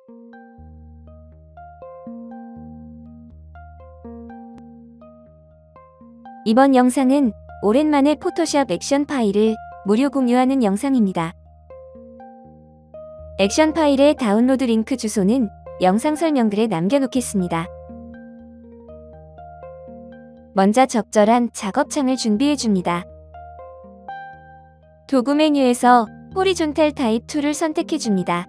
이번 영상은 오랜만에 포토샵 액션 파일을 무료 공유하는 영상입니다. 액션 파일의 다운로드 링크 주소는 영상 설명글에 남겨놓겠습니다. 먼저 적절한 작업창을 준비해줍니다. 도구 메뉴에서 호리존탈 타입 툴을 선택해줍니다.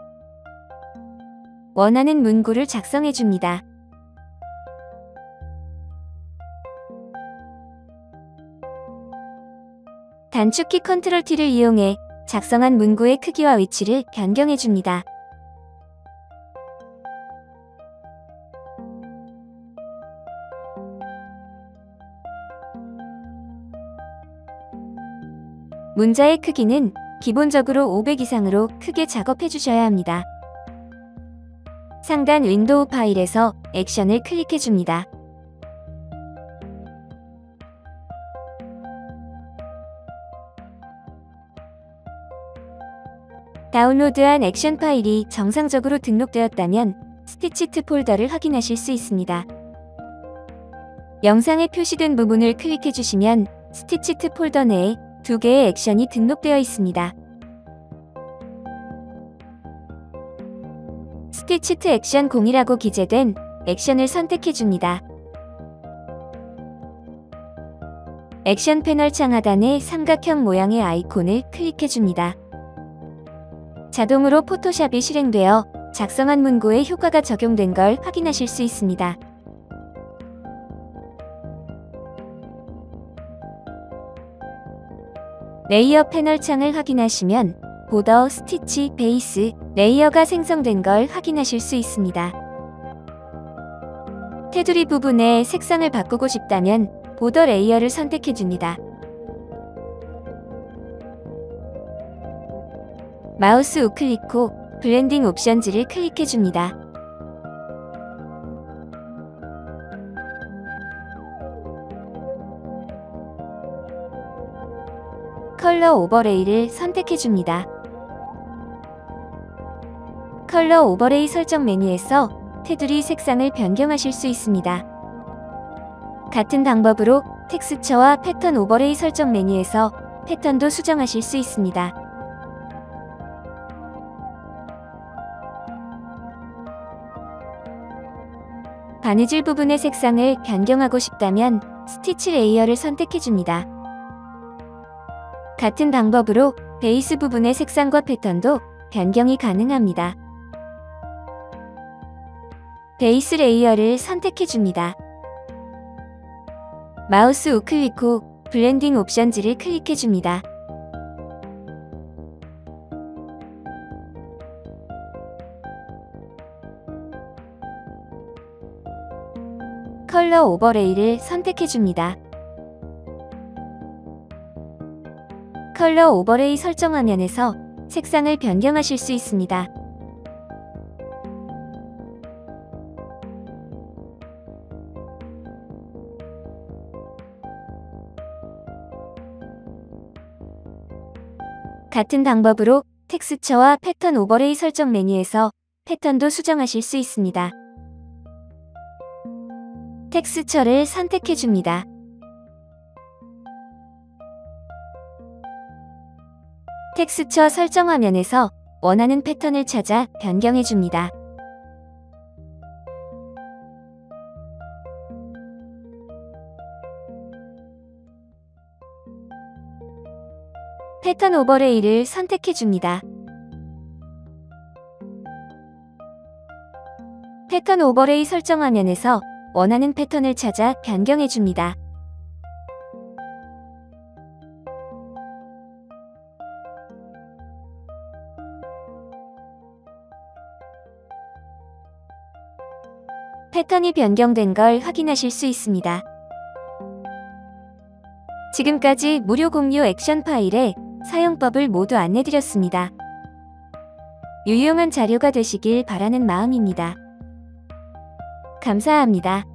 원하는 문구를 작성해줍니다. 단축키 컨트롤 T를 이용해 작성한 문구의 크기와 위치를 변경해줍니다. 문자의 크기는 기본적으로 500 이상으로 크게 작업해주셔야 합니다. 상단 윈도우 파일에서 액션을 클릭해줍니다. 다운로드한 액션 파일이 정상적으로 등록되었다면 스티치트 폴더를 확인하실 수 있습니다. 영상에 표시된 부분을 클릭해주시면 스티치트 폴더 내에 2개의 액션이 등록되어 있습니다. 스티치트 액션 0이라고 기재된 액션을 선택해줍니다. 액션 패널 창 하단의 삼각형 모양의 아이콘을 클릭해줍니다. 자동으로 포토샵이 실행되어 작성한 문구에 효과가 적용된 걸 확인하실 수 있습니다. 레이어 패널 창을 확인하시면 보더, 스티치, 베이스, 레이어가 생성된 걸 확인하실 수 있습니다. 테두리 부분의 색상을 바꾸고 싶다면 보더 레이어를 선택해줍니다. 마우스 우클릭 후 블렌딩 옵션즈를 클릭해줍니다. 컬러 오버레이를 선택해줍니다. 컬러 오버레이 설정 메뉴에서 테두리 색상을 변경하실 수 있습니다. 같은 방법으로 텍스처와 패턴 오버레이 설정 메뉴에서 패턴도 수정하실 수 있습니다. 바느질 부분의 색상을 변경하고 싶다면 스티치 레이어를 선택해줍니다. 같은 방법으로 베이스 부분의 색상과 패턴도 변경이 가능합니다. 베이스 레이어를 선택해줍니다. 마우스 우클릭 후 블렌딩 옵션즈를 클릭해줍니다. 컬러 오버레이를 선택해줍니다. 컬러 오버레이 설정 화면에서 색상을 변경하실 수 있습니다. 같은 방법으로 텍스처와 패턴 오버레이 설정 메뉴에서 패턴도 수정하실 수 있습니다. 텍스처를 선택해줍니다. 텍스처 설정 화면에서 원하는 패턴을 찾아 변경해줍니다. 패턴 오버레이를 선택해줍니다. 패턴 오버레이 설정 화면에서 원하는 패턴을 찾아 변경해줍니다. 패턴이 변경된 걸 확인하실 수 있습니다. 지금까지 무료 공유 액션 파일의 사용법을 모두 안내드렸습니다. 유용한 자료가 되시길 바라는 마음입니다. 감사합니다.